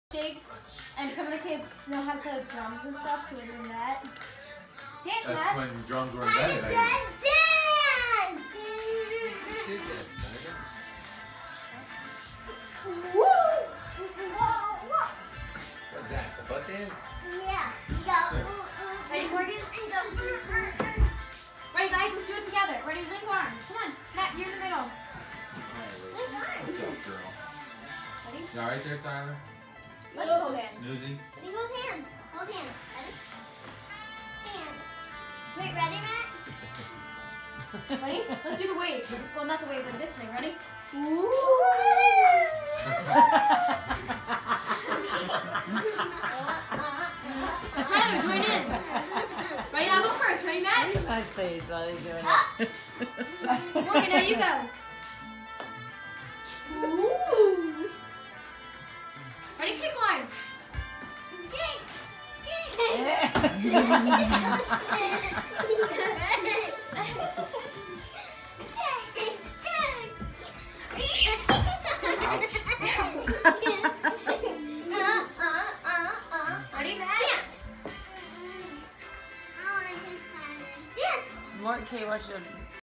shakes, and some of the kids know how to play with drums and stuff, so we're doing that. Dance, That's Matt. when drums were invented. Dance! Do that, Simon. Woo! What's that? The butt dance? Yeah. Ready, Morgan? Ready, guys? Let's do it together. Ready? Link arms. Come on. Matt, you're in the middle. Link arms. Good job, girl. Ready? You alright there, Tyler? Let's hold hands. Newsy? Ready, hold hands. Hold hands. Ready? Hands. Wait, ready, Matt? Ready? Let's do the wave. Well, not the wave, but this thing. Ready? Ooh. Tyler, join in. Ready? I'll go first. Ready, Matt? Nice face while he's doing it. Morgan, now you go. Ooh. Ready? Kick line. Kick. Kick. Ready, Matt? Dance. What, Kate, what's your